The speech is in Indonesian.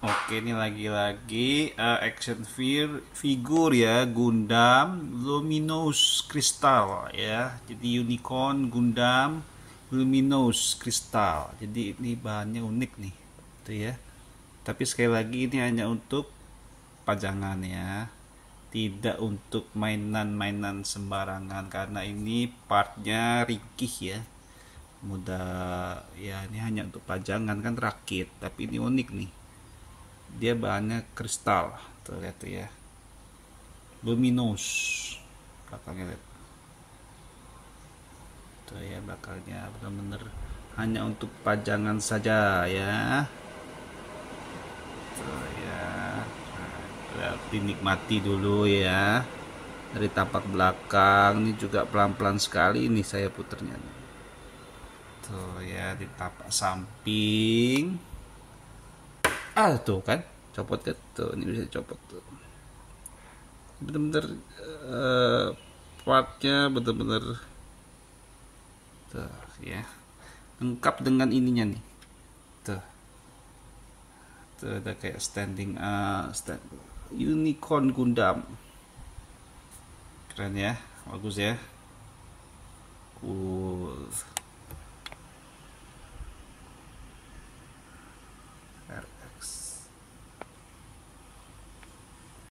Oke, ini lagi-lagi action figure ya, Gundam Luminous Crystal ya. Jadi unicorn Gundam Luminous Crystal. Jadi ini bahannya unik nih, tuh ya. Tapi sekali lagi ini hanya untuk pajangan ya, tidak untuk mainan-mainan sembarangan karena ini partnya ringkih ya. Mudah ya, ini hanya untuk pajangan kan rakit, tapi ini unik nih, dia bahannya kristal tuh, lihat tuh ya, luminous belakangnya, lihat tuh ya, belakangnya benar-benar hanya untuk pajangan saja ya. Tuh ya, lihat, dinikmati dulu ya dari tampak belakang. Ini juga pelan-pelan sekali ini saya puternya tuh ya, di tapak samping. Tuh kan, copot kan tuh, ini bisa copot tuh, bener-bener partnya bener-bener tuh ya, lengkap dengan ininya nih, tuh tuh ada kayak stand unicorn Gundam, keren ya, bagus ya, cool.